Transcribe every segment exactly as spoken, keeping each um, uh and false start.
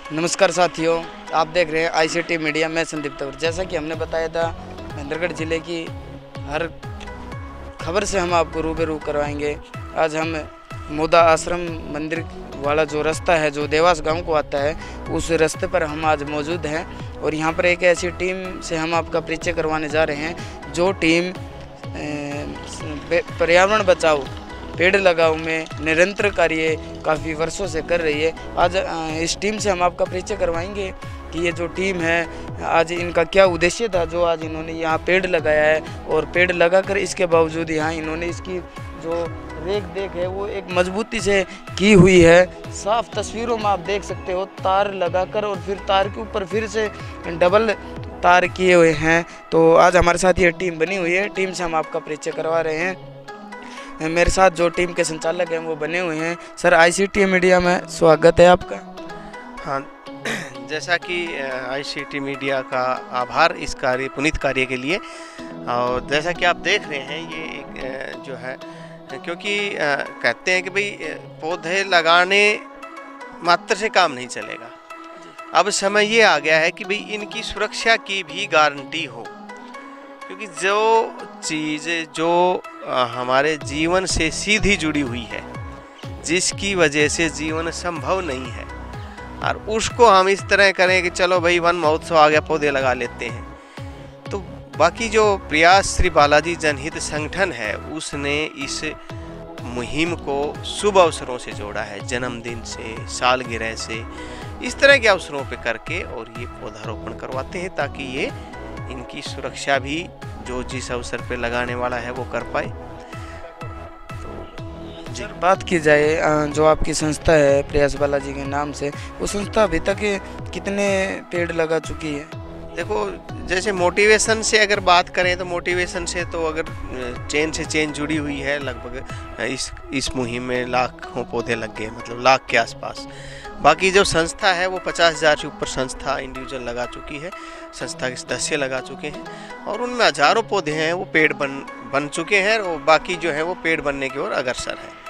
नमस्कार साथियों, आप देख रहे हैं आईसीटी मीडिया। मैं संदीप तंवर। जैसा कि हमने बताया था, महेंद्रगढ़ ज़िले की हर खबर से हम आपको रूबरू करवाएंगे। आज हम मोदा आश्रम मंदिर वाला जो रास्ता है जो देवास गांव को आता है, उस रास्ते पर हम आज मौजूद हैं और यहाँ पर एक ऐसी टीम से हम आपका परिचय करवाने जा रहे हैं जो टीम पर्यावरण बचाओ पेड़ लगाओ में निरंतर कार्य काफ़ी वर्षों से कर रही है। आज इस टीम से हम आपका परिचय करवाएंगे कि ये जो टीम है, आज इनका क्या उद्देश्य था जो आज इन्होंने यहाँ पेड़ लगाया है। और पेड़ लगाकर इसके बावजूद यहाँ इन्होंने इसकी जो रेख देख है वो एक मजबूती से की हुई है। साफ तस्वीरों में आप देख सकते हो, तार लगाकर और फिर तार के ऊपर फिर से डबल तार किए हुए हैं। तो आज हमारे साथ ये टीम बनी हुई है। टीम से हम आपका परिचय करवा रहे हैं। मेरे साथ जो टीम के संचालक हैं वो बने हुए हैं। सर, आईसीटी मीडिया में स्वागत है आपका। हाँ, जैसा कि आईसीटी मीडिया का आभार इस कार्य पुनीत कार्य के लिए। और जैसा कि आप देख रहे हैं, ये एक जो है, क्योंकि कहते हैं कि भाई पौधे लगाने मात्र से काम नहीं चलेगा। अब समय ये आ गया है कि भाई इनकी सुरक्षा की भी गारंटी हो, क्योंकि जो चीज़ जो हमारे जीवन से सीधी जुड़ी हुई है, जिसकी वजह से जीवन संभव नहीं है, और उसको हम इस तरह करें कि चलो भाई वन महोत्सव आ गया, पौधे लगा लेते हैं। तो बाकी जो प्रयास श्री बालाजी जनहित संगठन है, उसने इस मुहिम को शुभ अवसरों से जोड़ा है, जन्मदिन से, सालगिरह से, इस तरह के अवसरों पे करके और ये पौधारोपण करवाते हैं ताकि ये इनकी सुरक्षा भी जो जिस अवसर पे लगाने वाला है वो कर पाए। तो जब बात की जाए जो आपकी संस्था है प्रयास बालाजी के नाम से, वो संस्था अभी तक कितने पेड़ लगा चुकी है? देखो, जैसे मोटिवेशन से अगर बात करें तो मोटिवेशन से तो अगर चेन से चेन जुड़ी हुई है, लगभग इस इस मुहिम में लाखों पौधे लग गए, मतलब लाख के आसपास। बाकी जो संस्था है वो पचास हज़ार से ऊपर संस्था इंडिविजुअल लगा चुकी है, संस्था के सदस्य लगा चुके हैं, और उनमें हजारों पौधे हैं वो पेड़ बन बन चुके हैं, और बाकी जो है वो पेड़ बनने की ओर अग्रसर है।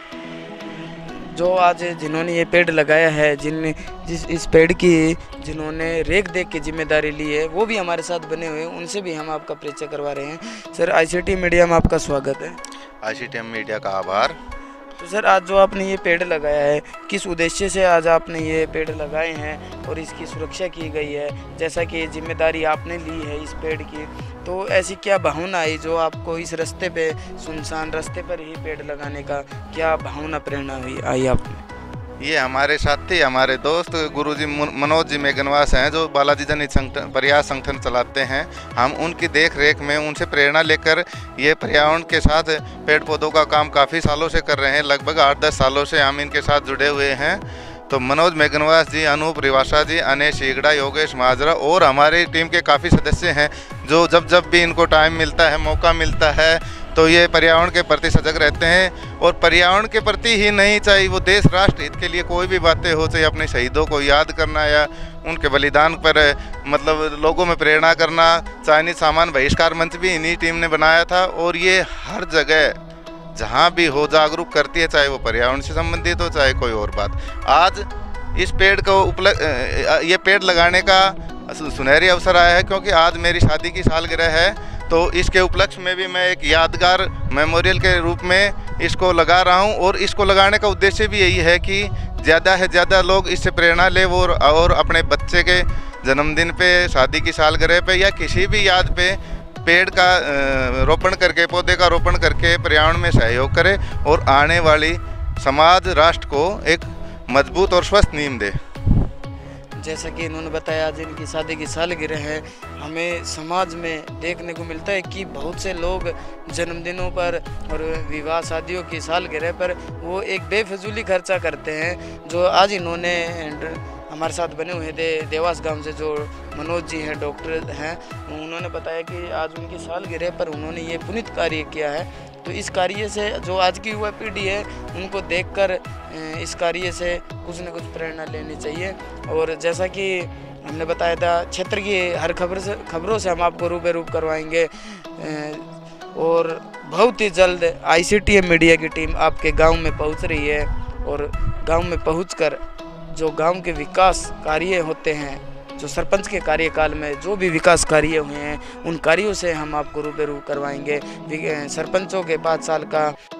जो आज जिन्होंने ये पेड़ लगाया है, जिन जिस इस पेड़ की जिन्होंने रेख देख की जिम्मेदारी ली है, वो भी हमारे साथ बने हुए हैं। उनसे भी हम आपका परिचय करवा रहे हैं। सर, आईसीटी मीडिया में आपका स्वागत है। आईसीटी मीडिया का आभार। तो सर, आज जो आपने ये पेड़ लगाया है, किस उद्देश्य से आज आपने ये पेड़ लगाए हैं और इसकी सुरक्षा की गई है? जैसा कि जिम्मेदारी आपने ली है इस पेड़ की, तो ऐसी क्या भावना आई जो आपको इस रास्ते पे, सुनसान रास्ते पर ही पेड़ लगाने का क्या भावना, प्रेरणा हुई आई आप में? ये हमारे साथी, हमारे दोस्त गुरुजी मनोज जी मेघनवास हैं, जो बालाजी जनहित संगठन प्रयास संगठन चलाते हैं। हम उनकी देख रेख में उनसे प्रेरणा लेकर ये पर्यावरण के साथ पेड़ पौधों का काम काफ़ी सालों से कर रहे हैं। लगभग आठ दस सालों से हम इनके साथ जुड़े हुए हैं। तो मनोज मेघनवास जी, अनूप रिवासा जी, अनेश ईगड़ा, योगेश महाजरा और हमारी टीम के काफ़ी सदस्य हैं जो जब जब भी इनको टाइम मिलता है, मौका मिलता है, तो ये पर्यावरण के प्रति सजग रहते हैं। और पर्यावरण के प्रति ही नहीं, चाहे वो देश राष्ट्र हित के लिए कोई भी बातें हो, चाहे अपने शहीदों को याद करना या उनके बलिदान पर मतलब लोगों में प्रेरणा करना। चाइनीज सामान बहिष्कार मंच भी इन्हीं टीम ने बनाया था, और ये हर जगह जहाँ भी हो जागरूक करती है, चाहे वो पर्यावरण से संबंधित हो, चाहे कोई और बात। आज इस पेड़ को उपलब्ध ये पेड़ लगाने का सुनहरी अवसर आया है, क्योंकि आज मेरी शादी की सालगिरह है। तो इसके उपलक्ष्य में भी मैं एक यादगार मेमोरियल के रूप में इसको लगा रहा हूं, और इसको लगाने का उद्देश्य भी यही है कि ज़्यादा से ज़्यादा लोग इससे प्रेरणा ले वो और अपने बच्चे के जन्मदिन पे, शादी की सालगिरह पे या किसी भी याद पे पेड़ का रोपण करके, पौधे का रोपण करके पर्यावरण में सहयोग करे और आने वाली समाज, राष्ट्र को एक मजबूत और स्वस्थ नींव दे। जैसा कि इन्होंने बताया, आज इनकी शादी की सालगिरह है। हमें समाज में देखने को मिलता है कि बहुत से लोग जन्मदिनों पर और विवाह शादियों की सालगिरह पर वो एक बेफजूली खर्चा करते हैं। जो आज इन्होंने हमारे साथ बने हुए थे देवास गांव से, जो मनोज जी हैं, डॉक्टर हैं, उन्होंने बताया कि आज उनकी सालगिरह पर उन्होंने ये पुनीत कार्य किया है। तो इस कार्य से जो आज की युवा पीढ़ी है, उनको देखकर इस कार्य से कुछ न कुछ प्रेरणा लेनी चाहिए। और जैसा कि हमने बताया था, क्षेत्र की हर खबर से खबरों से हम आपको रूबरू करवाएंगे, और बहुत ही जल्द आईसीटी मीडिया की टीम आपके गांव में पहुंच रही है, और गांव में पहुंचकर जो गांव के विकास कार्य होते हैं, जो सरपंच के कार्यकाल में जो भी विकास कार्य हुए हैं, उन कार्यों से हम आपको रूबरू करवाएंगे। सरपंचों के पाँच साल का